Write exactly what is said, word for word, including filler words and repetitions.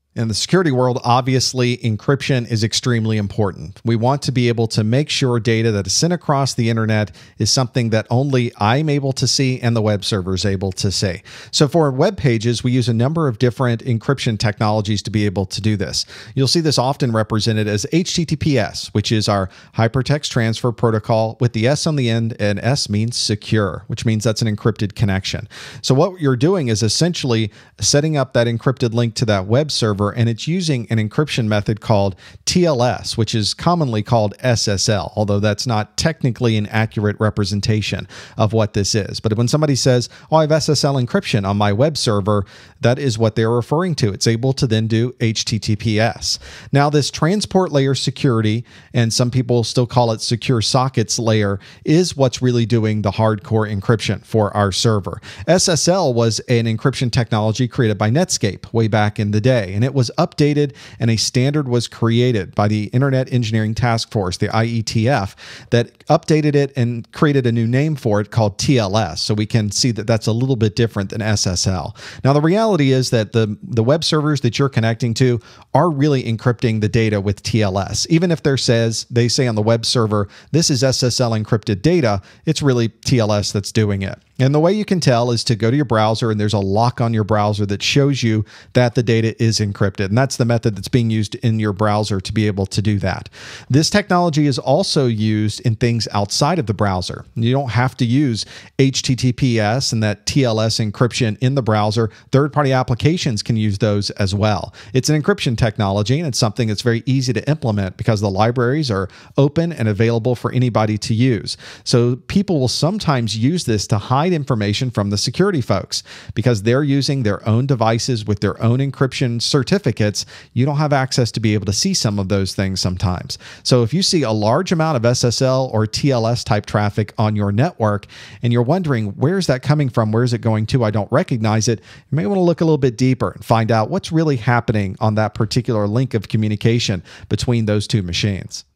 In the security world, obviously, encryption is extremely important. We want to be able to make sure data that is sent across the internet is something that only I'm able to see and the web server is able to see. So for web pages, we use a number of different encryption technologies to be able to do this. You'll see this often represented as H T T P S, which is our Hypertext Transfer Protocol with the S on the end, and S means secure, which means that's an encrypted connection. So what you're doing is essentially setting up that encrypted link to that web server, and it's using an encryption method called T L S, which is commonly called S S L, although that's not technically an accurate representation of what this is. But when somebody says, oh, I have S S L encryption on my web server, that is what they're referring to. It's able to then do H T T P S. Now, this transport layer security, and some people still call it secure sockets layer, is what's really doing the hardcore encryption for our server. S S L was an encryption technology created by Netscape way back in the day, and it was updated and a standard was created by the Internet Engineering Task Force, the I E T F, that updated it and created a new name for it called T L S. So we can see that that's a little bit different than S S L. Now, the reality is that the, the web servers that you're connecting to are really encrypting the data with T L S. Even if there says, they say on the web server, this is S S L encrypted data, it's really T L S that's doing it. And the way you can tell is to go to your browser, and there's a lock on your browser that shows you that the data is encrypted. And that's the method that's being used in your browser to be able to do that. This technology is also used in things outside of the browser. You don't have to use H T T P S and that T L S encryption in the browser. Third-party applications can use those as well. It's an encryption technology, and it's something that's very easy to implement because the libraries are open and available for anybody to use. So people will sometimes use this to hide information from the security folks because they're using their own devices with their own encryption certificates. You don't have access to be able to see some of those things sometimes. So if you see a large amount of S S L or T L S type traffic on your network and you're wondering, where's that coming from? Where's it going to? I don't recognize it. You may want to look a little bit deeper and find out what's really happening on that particular link of communication between those two machines.